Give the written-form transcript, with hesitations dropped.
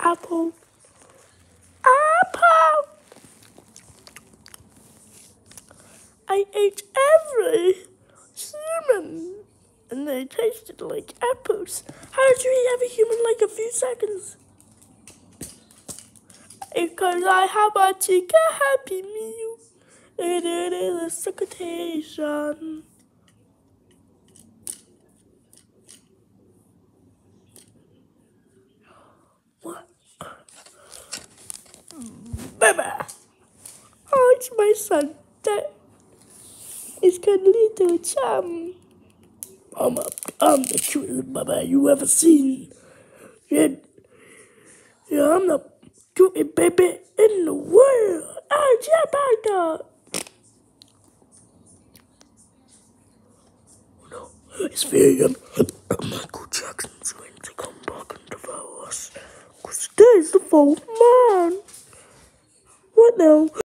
apple. Apple! I ate every human, and they tasted like apples. How did you eat every human like a few seconds? Because I have a chicken Happy Meal. It is a circumcision. What? Baba! Oh, it's my son. He's got a little chum. I'm the cutest Baba you ever seen. Yeah, I'm the cutest baby in the world. Oh, yeah, no, it's very Michael Jackson's going to come back and devour us. Because there's the fourth man. What now?